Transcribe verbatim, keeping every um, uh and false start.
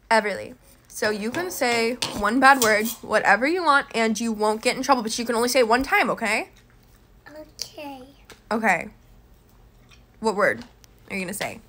Everly. So you can say one bad word, whatever you want, and you won't get in trouble, but you can only say it one time, okay? Okay. Okay. What word are you going to say?